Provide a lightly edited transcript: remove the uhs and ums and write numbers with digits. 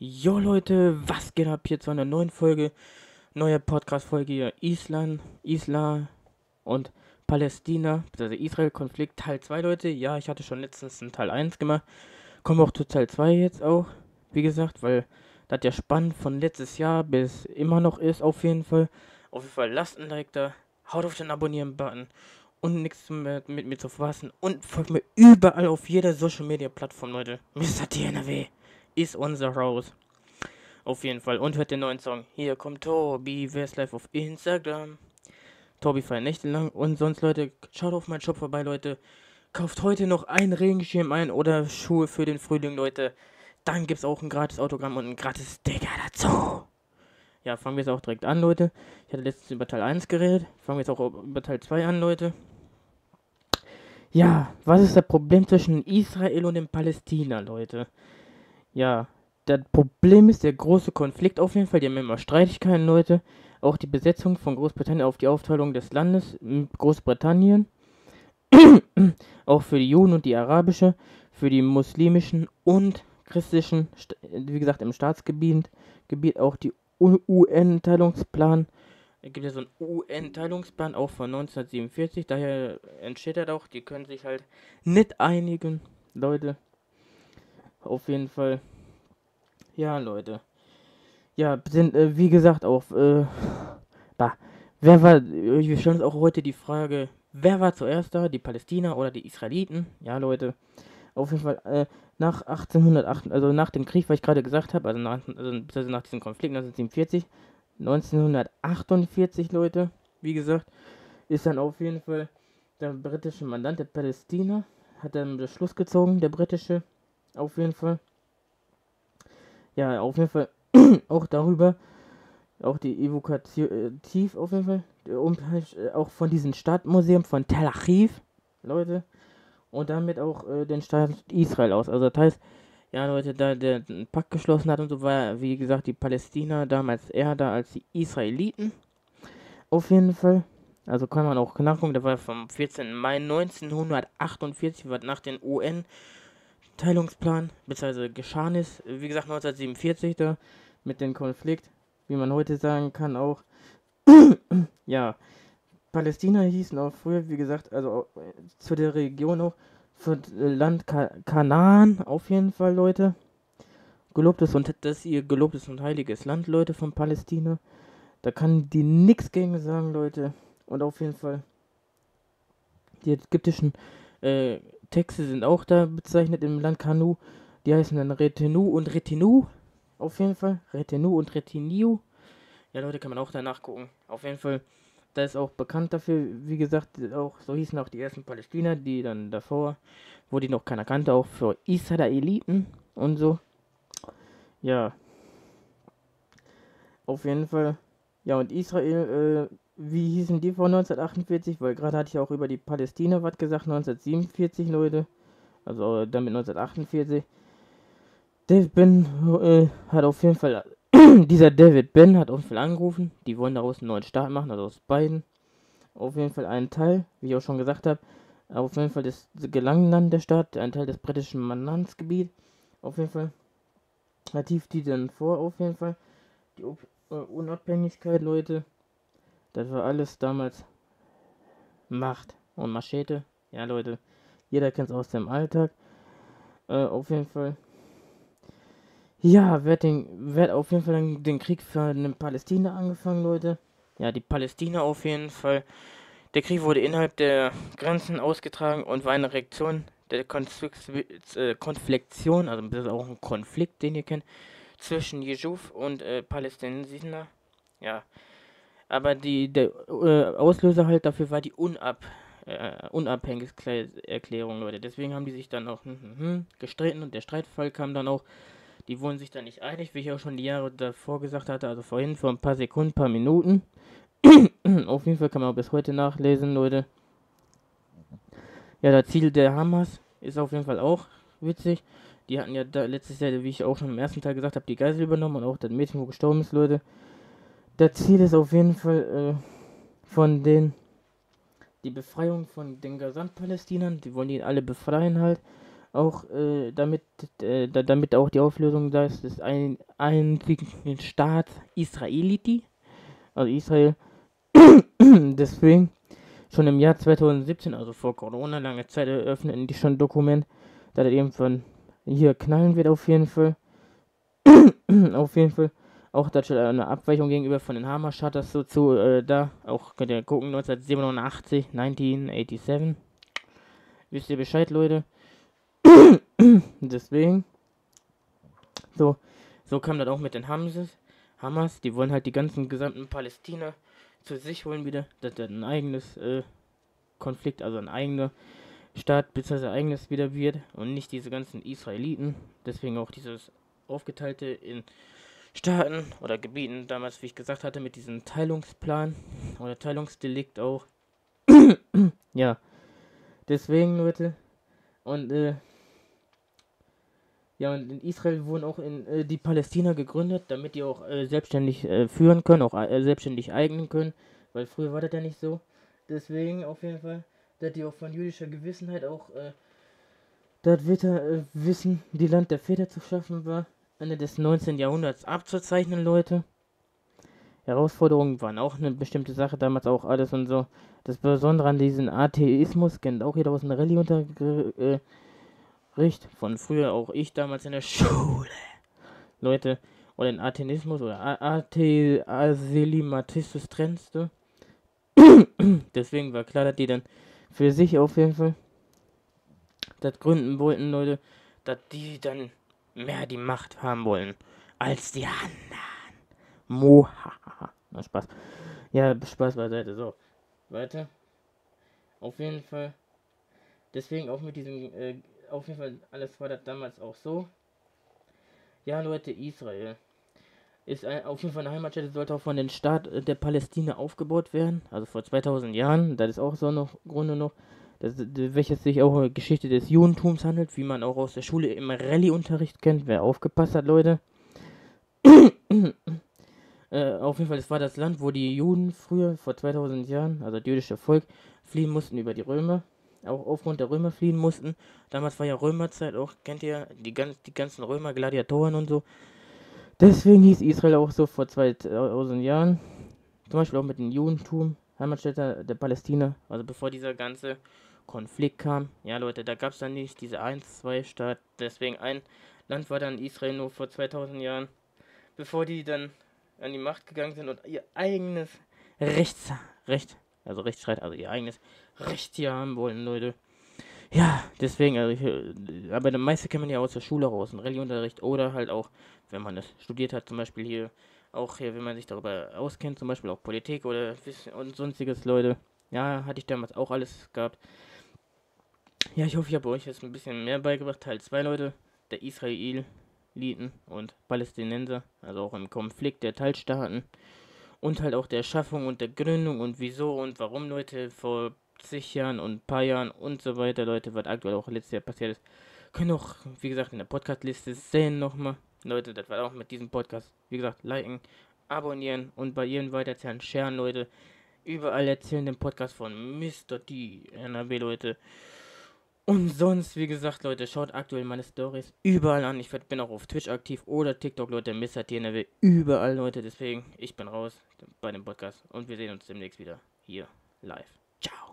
Jo Leute, was geht ab hier zu einer neuen Folge, neue Podcast-Folge hier, Islam und Palästina, also Israel-Konflikt Teil 2 Leute. Ja, ich hatte schon letztens einen Teil 1 gemacht, komme auch zu Teil 2 jetzt auch, wie gesagt, weil das ja spannend von letztes Jahr bis immer noch ist, auf jeden Fall. Auf jeden Fall lasst ein Like da, haut auf den Abonnieren-Button und nichts mehr mit mir zu verpassen und folgt mir überall auf jeder Social-Media-Plattform, Leute. Mr. TNW ist unser Haus. Auf jeden Fall. Und hört den neuen Song. Hier kommt Tobi, wer ist live auf Instagram? Tobi feiert nächtelang. Und sonst, Leute, schaut auf meinen Shop vorbei, Leute. Kauft heute noch einen Regenschirm ein oder Schuhe für den Frühling, Leute. Dann gibt's auch ein gratis Autogramm und ein gratis Sticker dazu. Ja, fangen wir jetzt auch direkt an, Leute. Ich hatte letztens über Teil 1 geredet. Fangen wir jetzt auch über Teil 2 an, Leute. Ja, was ist das Problem zwischen Israel und dem Palästina, Leute? Ja, das Problem ist der große Konflikt auf jeden Fall. Die haben immer Streitigkeiten, Leute. Auch die Besetzung von Großbritannien auf die Aufteilung des Landes in Großbritannien. Auch für die Juden und die arabische, für die muslimischen und christlichen, wie gesagt, im Staatsgebiet auch die UN-Teilungsplan. Es gibt ja so einen UN-Teilungsplan auch von 1947. Daher entsteht das auch. Die können sich halt nicht einigen, Leute. Auf jeden Fall. Ja, Leute. Ja, sind, wie gesagt, auch, bah, wir stellen uns auch heute die Frage, wer war zuerst da, die Palästina oder die Israeliten? Ja, Leute, auf jeden Fall, nach 1808, also nach dem Krieg, was ich gerade gesagt habe, also nach diesem Konflikt 1947, 1948, Leute, wie gesagt, ist dann auf jeden Fall der britische Mandant der Palästina, hat dann Beschluss gezogen, der britische, auf jeden Fall. Ja, auf jeden Fall auch darüber, auch die Evakuation, auf jeden Fall, auch von diesem Stadtmuseum von Tel Aviv, Leute, und damit auch den Staat Israel aus. Also das heißt, ja Leute, da der einen Pakt geschlossen hat und so, war, wie gesagt, die Palästina damals eher da als die Israeliten, auf jeden Fall. Also kann man auch nachgucken, der war vom 14. Mai 1948, war nach den UN-Teilungsplan, beziehungsweise geschehen ist, wie gesagt 1947 da, mit dem Konflikt, wie man heute sagen kann auch. Ja, Palästina hießen auch früher, wie gesagt, also zu der Region auch, für Land Kanaan auf jeden Fall, Leute. Gelobtes und das ist ihr gelobtes und heiliges Land, Leute, von Palästina. Da kann die nichts gegen sagen, Leute. Und auf jeden Fall, die ägyptischen äh, Texte sind auch da bezeichnet im Land Kanu. Die heißen dann Retenu und Retinu. Auf jeden Fall. Retenu und Retiniu. Ja, Leute, kann man auch da nachgucken. Auf jeden Fall, da ist auch bekannt dafür, wie gesagt, auch so hießen auch die ersten Palästina, die dann davor, wo die noch keiner kannte, auch für Israeliten und so. Ja, auf jeden Fall. Ja, und Israel, wie hießen die vor 1948? Weil gerade hatte ich auch über die Palästina was gesagt, 1947, Leute. Also damit 1948. David Ben hat auf jeden Fall dieser David Ben hat auf jeden Fall angerufen. Die wollen daraus einen neuen Staat machen, also aus beiden. Auf jeden Fall einen Teil, wie ich auch schon gesagt habe. Auf jeden Fall das gelang dann der Staat, ein Teil des britischen Mandatsgebiets. Auf jeden Fall. Nativ die dann vor, auf jeden Fall. Die Unabhängigkeit, Leute. Das war alles damals Macht und Machete. Ja, Leute. Jeder kennt es aus dem Alltag. Auf jeden Fall. Ja, wer hat auf jeden Fall den Krieg für den Palästina angefangen, Leute? Ja, die Palästina auf jeden Fall. Der Krieg wurde innerhalb der Grenzen ausgetragen und war eine Reaktion der Konfliktion, also das ist auch ein Konflikt, den ihr kennt, zwischen Jesuf und Palästinenser. Ja, aber der Auslöser halt dafür war die Unabhängigkeitserklärung, Leute. Deswegen haben die sich dann auch gestritten und der Streitfall kam dann auch. Die wurden sich dann nicht einig, wie ich auch schon die Jahre davor gesagt hatte, also vorhin vor ein paar Sekunden, ein paar Minuten. Auf jeden Fall kann man auch bis heute nachlesen, Leute. Ja, das Ziel der Hamas ist auf jeden Fall auch witzig. Die hatten ja da letztes Jahr, wie ich auch schon im ersten Teil gesagt habe, die Geisel übernommen und auch das Mädchen, wo gestorben ist, Leute. Das Ziel ist auf jeden Fall von die Befreiung von den Gesamtpalästinern. Die wollen die alle befreien halt. auch damit auch die Auflösung da ist, des einzigen Staats Israeliti, also Israel. Deswegen schon im Jahr 2017, also vor Corona, lange Zeit eröffneten die schon ein Dokument, dass er irgendwann hier knallen wird auf jeden Fall. Auf jeden Fall. Auch da schon eine Abweichung gegenüber von den Hamas hat das so da. Auch könnt ihr gucken, 1987, 1987. Wisst ihr Bescheid, Leute? Deswegen. So, so kam das auch mit den Hamas. Die wollen halt die ganzen gesamten Palästina zu sich holen wieder. Dass das ein eigenes Konflikt, also ein eigener Staat bzw. eigenes wieder wird und nicht diese ganzen Israeliten. Deswegen auch dieses aufgeteilte in Staaten oder Gebieten, damals, wie ich gesagt hatte, mit diesem Teilungsplan oder Teilungsdelikt auch. Ja, deswegen, Leute. Und, ja, und in Israel wurden auch die Palästina gegründet, damit die auch selbstständig führen können, auch selbstständig eignen können, weil früher war das ja nicht so. Deswegen auf jeden Fall, dass die auch von jüdischer Gewissenheit auch das Wissen, die Land der Väter zu schaffen war, Ende des 19. Jahrhunderts abzuzeichnen, Leute. Herausforderungen waren auch eine bestimmte Sache, damals auch alles und so. Das Besondere an diesen Atheismus, kennt auch jeder aus dem Rallye-Unterricht, von früher auch ich damals in der Schule, Leute, oder den Atheismus oder Aselimatismus trennste. Deswegen war klar, dass die dann für sich auf jeden Fall das gründen wollten, Leute, dass die dann mehr die Macht haben wollen als die anderen. Mohaha. Na, Spaß. Ja, Spaß beiseite. So, weiter. Auf jeden Fall. Deswegen auch mit diesem, auf jeden Fall, alles war das damals auch so. Ja, Leute, Israel ist auf jeden Fall eine Heimatstätte, sollte auch von den Staat der Palästina aufgebaut werden. Also vor 2000 Jahren. Das ist auch so noch Grunde noch. Welches sich auch eine Geschichte des Judentums handelt, wie man auch aus der Schule im Rallye-Unterricht kennt. Wer aufgepasst hat, Leute. Auf jeden Fall, es war das Land, wo die Juden früher, vor 2000 Jahren, also das jüdische Volk, fliehen mussten über die Römer. Auch aufgrund der Römer fliehen mussten. Damals war ja Römerzeit auch, kennt ihr, die ganzen Römer, Gladiatoren und so. Deswegen hieß Israel auch so vor 2000 Jahren. Zum Beispiel auch mit dem Judentum, Heimatstätte der Palästina. Also bevor dieser ganze Konflikt kam. Ja, Leute, da gab es dann nicht diese 1-2-Staat. Deswegen ein Land war dann Israel nur vor 2000 Jahren. Bevor die dann an die Macht gegangen sind und ihr eigenes Rechtsstreit, also ihr eigenes Recht hier haben wollen, Leute. Ja, deswegen, aber dann meiste kennt man ja aus der Schule raus, ein Religionsunterricht oder halt auch, wenn man es studiert hat, zum Beispiel hier, auch hier, wenn man sich darüber auskennt, zum Beispiel auch Politik oder Wissen und sonstiges, Leute. Ja, hatte ich damals auch alles gehabt. Ja, ich hoffe, ich habe euch jetzt ein bisschen mehr beigebracht. Teil 2, Leute, der Israeliten und Palästinenser, also auch im Konflikt der Teilstaaten und halt auch der Schaffung und der Gründung und wieso und warum, Leute, vor zig Jahren und ein paar Jahren und so weiter, Leute, was aktuell auch letztes Jahr passiert ist. Können auch, wie gesagt, in der Podcast-Liste sehen nochmal. Leute, das war auch mit diesem Podcast. Wie gesagt, liken, abonnieren und bei jedem weiterzählen, sharen, Leute. Überall erzählen den Podcast von Mr. D, NRW, Leute. Und sonst, wie gesagt, Leute, schaut aktuell meine Stories überall an. Ich bin auch auf Twitch aktiv oder TikTok, Leute, Mr. TNW, überall, Leute. Deswegen, ich bin raus bei dem Podcast und wir sehen uns demnächst wieder hier live. Ciao.